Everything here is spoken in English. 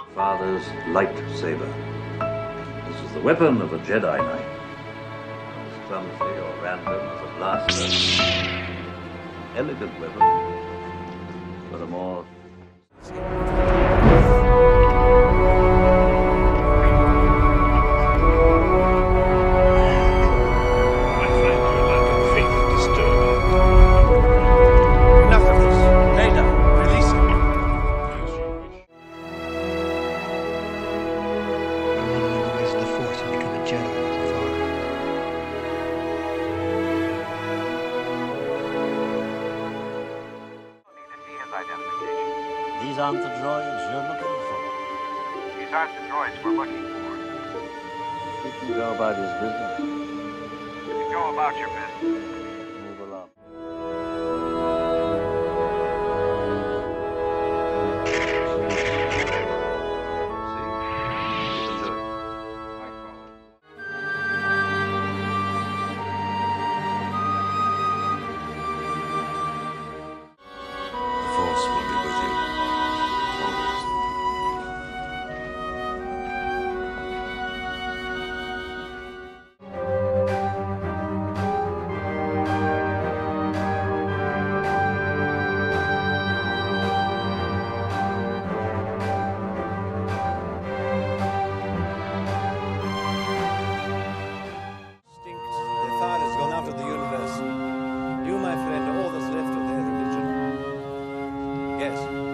Father's lightsaber. This is the weapon of a Jedi Knight. As clumsy or random as a blaster. Elegant weapon, but a more... These aren't the droids you're looking for. These aren't the droids we're looking for. He can go about his business. You can go about your business. Move along. You, my friend, are all that's left of their religion. Yes.